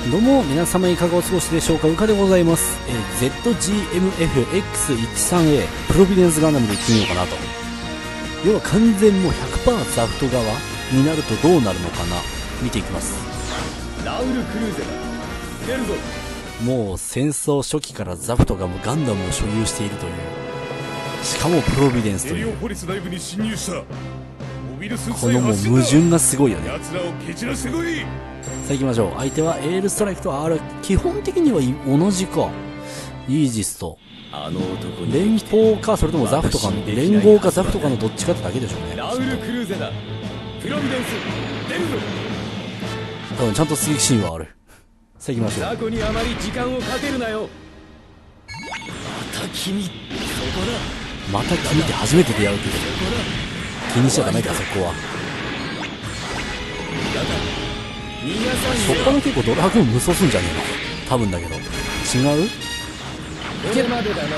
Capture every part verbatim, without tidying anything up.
どうも皆様いかがお過ごしでしょうか。うかでございます。えー、ゼットジーエムエフエックスじゅうさんエー プロビデンスガンダムでいってみようかなと。要は完全もう ひゃくパーセント ザフト側になるとどうなるのかな、見ていきます。 ラウル・クルーゼだ、出るぞ。 もう戦争初期からザフトがもうガンダムを所有しているという、しかもプロビデンスという、このもう矛盾がすごいよね。さあ行きましょう。相手はエールストライクと、あれ基本的には同じか。イージスとあの男に連邦か、それともザフトか、連合かザフトかのどっちかってだけでしょうね。 ラウル・クルーゼだ、プロビデンス出るぞ。 多分ちゃんと刺激シーンはある。さあ行きましょう。 雑魚にあまり時間をかけるなよ。また君、そこだ。 また君って初めて出会うけど気にしちゃダメか、そこは。そっから結構ドラグーン無双すんじゃねえの多分だけど。違う？ これまでだな。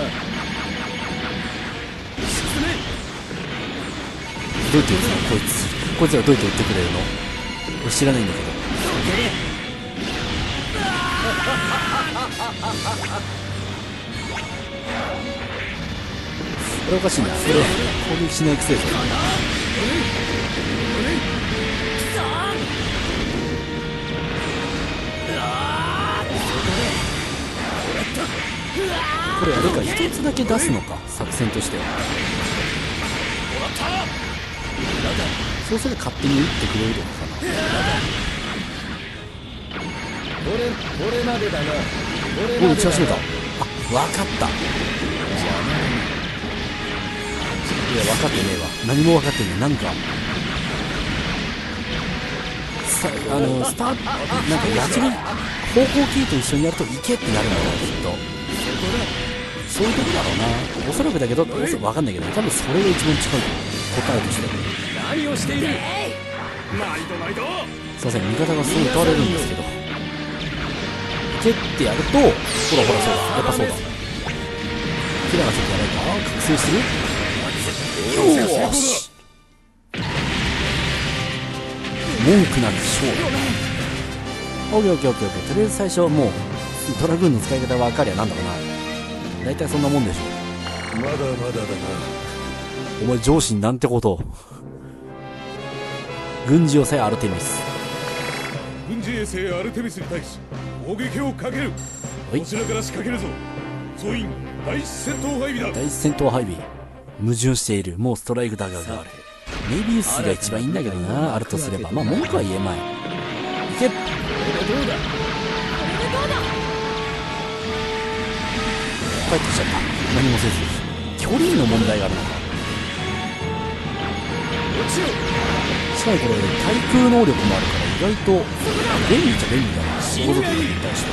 どうやって打つのこいつ。こいつらどうやって打ってくれるの？俺知らないんだけど。これおかしいな。これ攻撃しないくせえぞ。これあれか、一つだけ出すのか、作戦としては。そうすれば勝手に打ってくれるのかな。 これこれまでだな。 お、打ち始めた。あ、分かった。いや、分かってねえわ。何も分かってねえ。なんかさ、あのスタートなんか矢印方向キーと一緒にやるといけってなるんだろう、きっと。そういうとこだろうな、おそらくだけど。分かんないけど、多分それが一番近い答えとして。 何をしている。毎度毎度。 すいません、味方がすごい打たれるんですけど、いけってやると、ほらほら、そうだ、やっぱそうだ。キラがちょっとやばいか、覚醒してる。よーし、文句なき勝利。オッケーオッケーオッケーオッケー。とりあえず最初もうドラグーンの使い方分かりゃなんだかな。大体そんなもんでしょ。 まだまだだな。 お前上司になんてことを。軍事要塞アルテミス。 軍事衛星アルテミスに対し攻撃をかける。こちらから仕掛けるぞ。総員第一戦闘配備だ。 第一戦闘配備。矛盾している。もうストライクダガーがある。メビウスが一番いいんだけどな、あるとすれば。まあ文句は言えまい。いけ。これでどうだ。これでどうだ。帰ってきちゃった。何もせず。距離の問題があるのか。しかもこれ対空能力もあるから意外と便利っちゃ便利だな、ゴゾクに対して。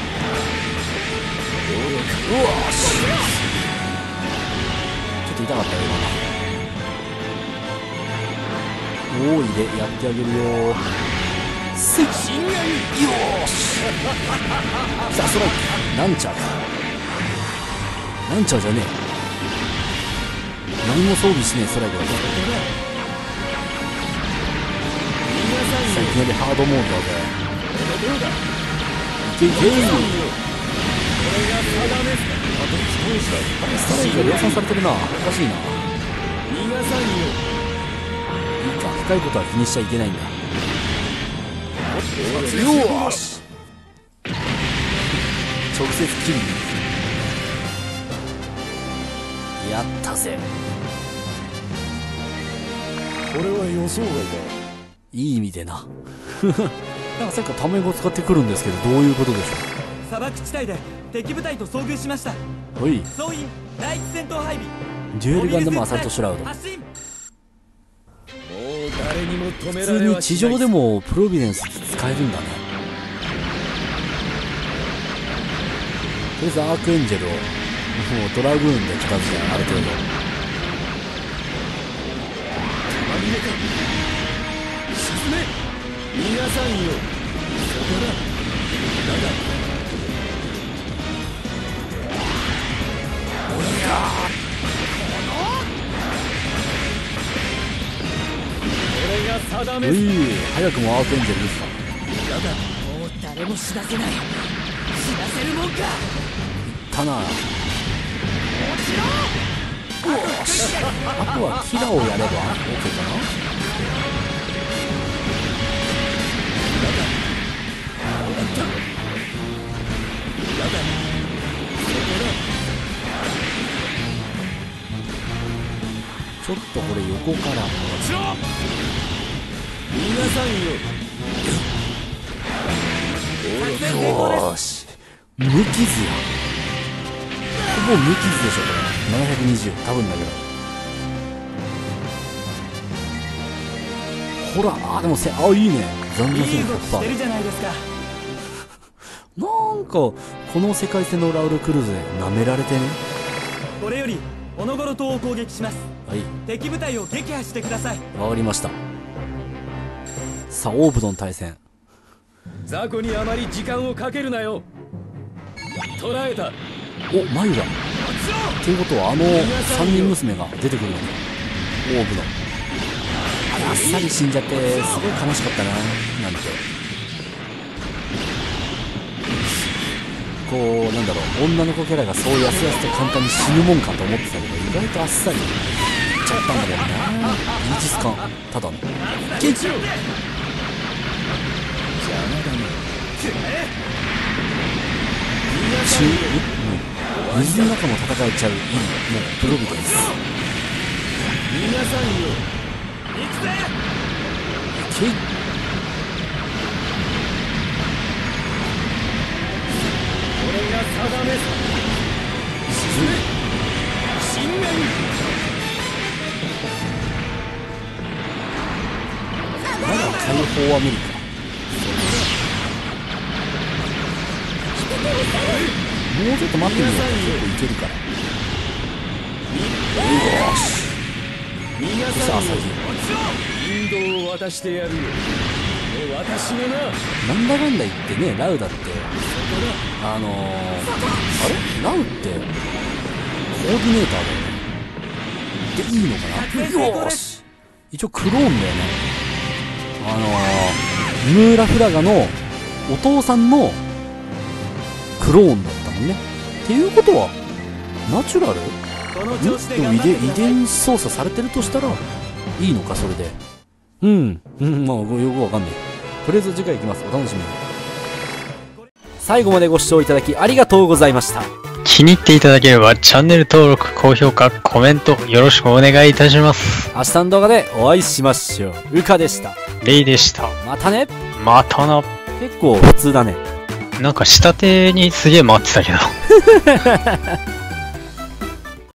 うわーし、ちょっと痛かったよ今な。大いでやってあげるよー。せっよーし。さあストライク。ランチャーか。ランチャーじゃねえ、何も装備しねえストライクだぞ。さあいきなりハードモードだぜ。いけいけー。ストライクが量産されてるな。おかしいな。いいか、深いことは気にしちゃいけないんだ。よーし、直接切りにやったぜ。 これは予想外だ。 いい意味でな。なんかさっきからタメ語使ってくるんですけど、どういうことでしょう。 砂漠地帯で敵部隊と遭遇しました。 ほい。 総員第一戦闘配備。 デュエルガンダムアサルトシュラウド。 発進。 もう誰にも止め普られはしない。 通に地上でもプロビデンス使えるんだね。とりあえずアークエンジェルをもうドラグーンで片付ける。ある程度沈め。逃がさんよ。そこだ。だが俺が俺が定め。 うい、早くもアークエンジェルですか。 だがもう大誰も死なせない。死なせるもんか。 たな。よし、あとはキラをやれば OK かな。ちょっとこれ横から皆さんよ。 よーし、無傷や。ほぼ無傷でしょこれ。ななひゃくにじゅう多分だけど。ほら、あーでもせ、あいいね。残業せんいいぞひゃくパーセント。 してるじゃないですか。 なんかこの世界線のラウルクルーズで舐められてね。 これよりオノゴロ島を攻撃します。 はい、 敵部隊を撃破してください。 わかりました。さあオーブとの対戦。 雑魚にあまり時間をかけるなよ。捕らえた。 お、マユラっていうことはあの三人娘が出てくるのか。オーブのあっさり死んじゃってすごい悲しかったななんて。こうなんだろう、女の子キャラがそうやすやすと簡単に死ぬもんかと思ってたけど、意外とあっさりいっちゃったんだもんな。イージス艦ただのゲチロ中、うん、水の中も戦えちゃういい、もうプロビデンス。 皆さんよ。 行くぜ。 けいこれが定めさ。進め。信念。 まだ解放アメリカ。もうちょっと待ってみよう。結構いけるから。よし。 皆さあ、 さんよ。 先引導を渡してやるよ。私のな。 なんだかんだ言ってね、ラウだって、あのー、あれラウって、コーディネーターだよね。で、いいのかな。よーし。一応クローンだよね。あのー、ムーラフラガのお父さんのクローンだったもんね。っていうことは、ナチュラル？ このん調子ででも遺伝遺頑張ってください。 伝子操作されてるとしたら、いいのか、それで。うん。うん、まあ、よくわかんない。とりあえず次回いきます。お楽しみに。最後までご視聴いただきありがとうございました。 気に入っていただければチャンネル登録、高評価、コメントよろしくお願いいたします。 明日の動画でお会いしましょう。うかでした。 レイでした。 またね。 またな。 結構普通だね。 なんか下手にすげえ待ってたけど。